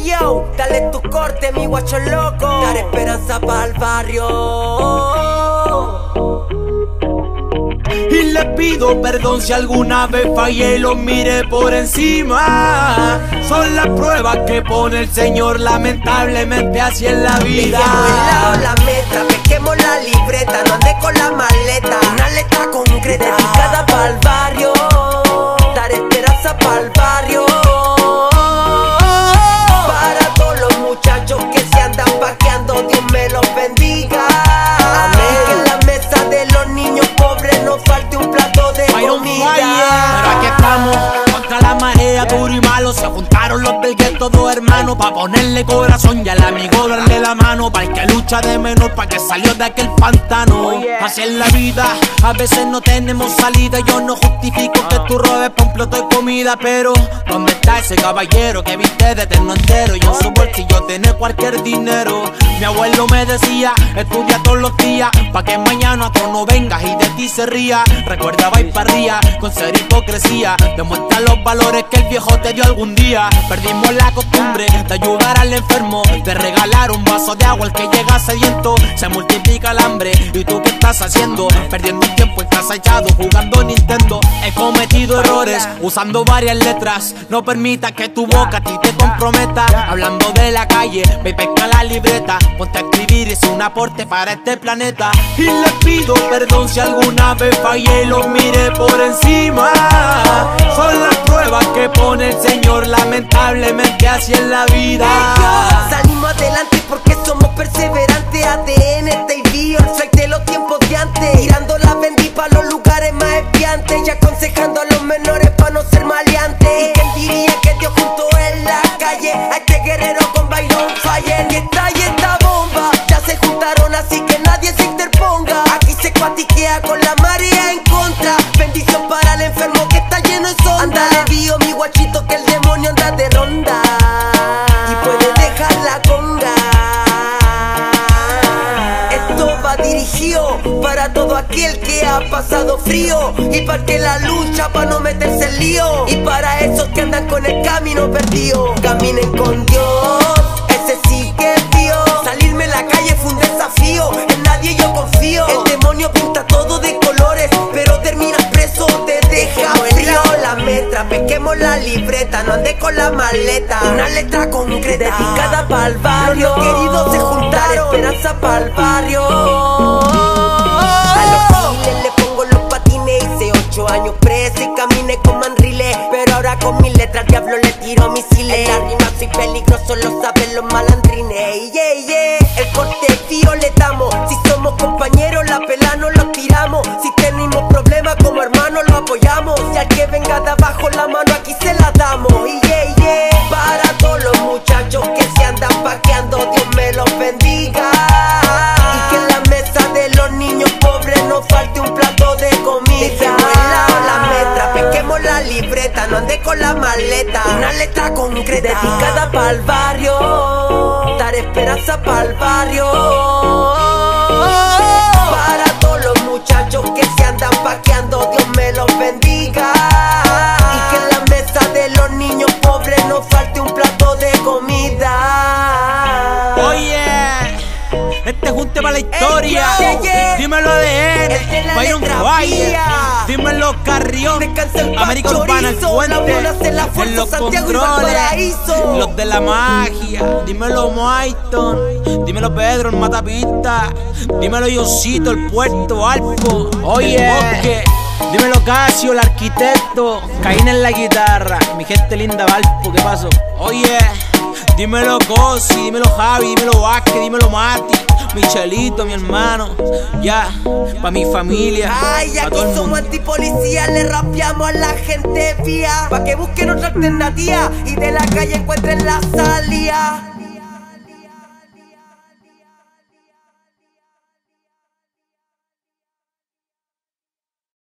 Ey yo, dale tu corte, mi guacho loco. Dar esperanza pa'l barrio. Y le pido perdón si alguna vez fallé y lo miré por encima. Son las pruebas que pone el Señor, lamentablemente así es la vida. Dejemos la meta, pesquemos la libreta, no ande con la maleta. Una letra concreta, dedicada pa'l barrio. Dar esperanza pa'l barrio. Para todos los muchachos que se andan paqueando, Dios me los bendiga. Amén. Que en la mesa de los niños pobres no falte un plato de comida. Pero aquí estamos, contra la marea, duro y malo. Se juntaron los del gueto, dos hermanos, pa' ponerle corazón y al amigo darle la mano. Pa' el que lucha de menor, pa' que salió de aquel pantano. Así es la vida, a veces no tenemos salida. Yo no justifico que tú robes pa' un plato de comida, pero ¿dónde está ese caballero que viste de terno entero? Y en su bolsillo tiene cualquier dinero. Mi abuelo me decía, estudia todos los días, pa' que mañana tú no vengas y de ti se ría. Recuerda baiparría, con ser hipocresía, demuestra los valores que el viejo te dio algún día. Perdimos la costumbre de ayudar al enfermo, de regalar un vaso de agua al que llega sediento. Se multiplica el hambre, ¿y tú qué estás haciendo? Perdiendo el tiempo en casa echado, jugando Nintendo. He cometido errores, usando varias letras. No permita que tu boca a ti te comprometa. Hablando de la calle, ve y pesca la libreta. Ponte a escribir, es un aporte para este planeta. Y le pido perdón si alguna vez fallé y lo miré por encima. Son las pruebas que pone el Señor, lamentablemente así es la vida. Salimos adelante porque somos perseverantes. ADN, T.I.B., el fake de los tiempos de antes. Tirando la bendy pa' los lugares más espiantes. Y aconsejando a los menores pa' no ser maleantes. ¿Y quién diría que Dios junto en la calle a este guerrero con Byron Fire? Y esta bomba ya se juntaron, así que nadie se interponga. Aquí se cuatiquea con la marea en contra. Bendición para el enfermo que está lleno de sonda. Ándale bio, mi guachito, que el demonio anda de ronda y puede dejar la conga. Esto va dirigido para todo aquel que ha pasado frío, y para el que la lucha pa' no meterse en lío, y para esos que andan con el camino perdido. Caminen con Dios, ese sí que es Dios. Salirme en la calle fue un desafío, en nadie yo confío. El demonio pinta todo de colores, pero terminas preso, te deja frío. La metra, pesquemos la libreta, no ande con la maleta. Una letra concreta, dedicada pa'l barrio. Los queridos se juntaron, esperanza pa'l barrio. A los giles le pongo los patines, hice 8 años preso y caminé con manriles. Pero ahora con mis letras diablo le tiro misiles. En la rima soy peligroso, lo saben los malandrines. El corte fío le damos, si somos compañeros la pela no los tiramos. Si tenemos problemas como hermanos lo apoyamos. Si al que venga de abajo la mano aquí se la damos. Para todos los muchachos que se andan paqueando, Dios me los bendiga. Y que en la mesa de los niños pobres no falte un plato de comida. Dejemos la metra, pesquemos la libreta, no ande con la maleta. Una letra concreta, dedicada pa'l barrio. Dar esperanza pa'l barrio. Para todos los muchachos que se andan paqueando, Dios me los bendiga. Y que en la mesa de los niños pobres no falte un plato de comida. Oye, este junte para la historia. Dímelo ADN, Byron Fire. Dímelo Carrión, América Urbana, El Puente, en los controles, los de la magia. Dímelo Maiton, dímelo Pedro, el Matapista. Dímelo Yosito, el Puerto Alpo. Oye, Bosque. Dímelo Casio, el arquitecto. Caín en la guitarra, mi gente linda Valpo, ¿qué pasó? Oye, dímelo Cosi, dímelo Javi, dímelo Vázquez, dímelo Mati, Michelito, mi hermano, ya, pa' mi familia. Ay, aquí somos antipolicías, le rapeamos a la gente vía, pa' que busquen otra alternativa y de la calle encuentren la salida.